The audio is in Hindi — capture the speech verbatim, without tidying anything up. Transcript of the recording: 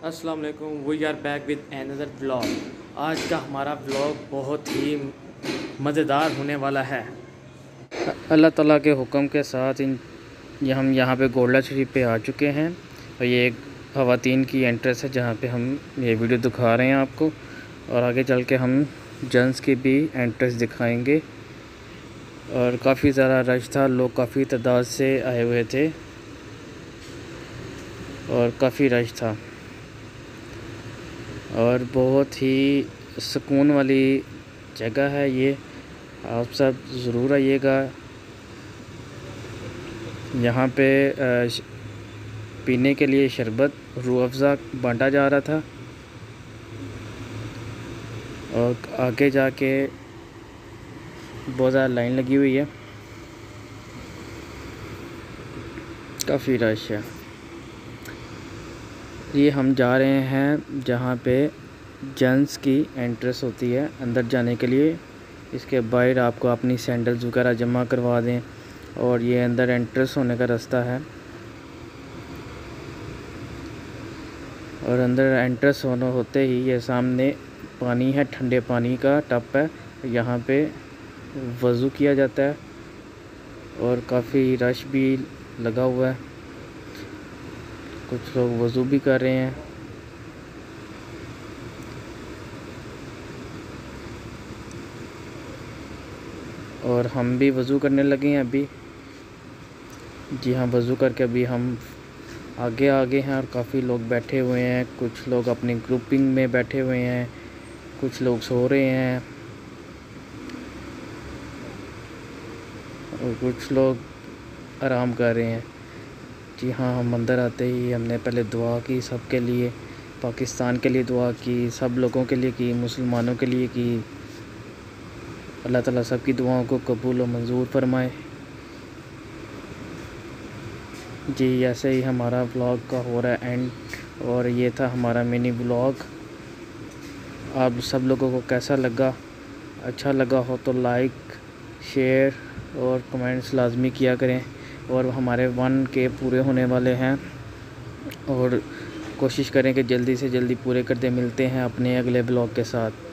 अस्सलाम वालेकुम, we are back with another vlog. आज का हमारा व्लॉग बहुत ही मज़ेदार होने वाला है। अल्लाह ताला के हुक्म के साथ इन ये हम यहाँ पे गोल्डा शरीफ पे आ चुके हैं और ये एक ख़वातीन की एंट्रेंस है जहाँ पे हम ये वीडियो दिखा रहे हैं आपको, और आगे चल के हम जेंट्स की भी एंट्रेंस दिखाएंगे। और काफ़ी ज़्यादा रश था, लोग काफ़ी तादाद से आए हुए थे और काफ़ी रश था और बहुत ही सुकून वाली जगह है ये। आप सब ज़रूर आइएगा। यहाँ पे पीने के लिए शरबत रूह अफ़ज़ा बांटा जा रहा था और आगे जाके बहुत ज़्यादा लाइन लगी हुई है, काफ़ी रश है। ये हम जा रहे हैं जहाँ पे जेंट्स की एंट्रेंस होती है अंदर जाने के लिए। इसके बाहर आपको अपनी सैंडल्स वगैरह जमा करवा दें और ये अंदर एंट्रेंस होने का रास्ता है। और अंदर एंट्रेंस होने होते ही ये सामने पानी है, ठंडे पानी का टप है, यहाँ पे वज़ू किया जाता है और काफ़ी रश भी लगा हुआ है। कुछ लोग वज़ू भी कर रहे हैं। और हम भी वज़ू करने लगे हैं अभी। जी हाँ, वज़ू करके अभी हम आगे आगे हैं और काफ़ी लोग बैठे हुए हैं। कुछ लोग अपनी ग्रुपिंग में बैठे हुए हैं, कुछ लोग सो रहे हैं और कुछ लोग आराम कर रहे हैं। जी हाँ, हम अंदर आते ही हमने पहले दुआ की सबके लिए, पाकिस्तान के लिए दुआ की, सब लोगों के लिए की, मुसलमानों के लिए की। अल्लाह ताला सबकी दुआओं को कबूल और मंजूर फरमाए। जी ऐसे ही हमारा व्लॉग का हो रहा है एंड, और ये था हमारा मिनी व्लॉग। आप सब लोगों को कैसा लगा? अच्छा लगा हो तो लाइक, शेयर और कमेंट्स लाजमी किया करें। और हमारे वन के पूरे होने वाले हैं और कोशिश करें कि जल्दी से जल्दी पूरे कर दे। मिलते हैं अपने अगले ब्लॉग के साथ।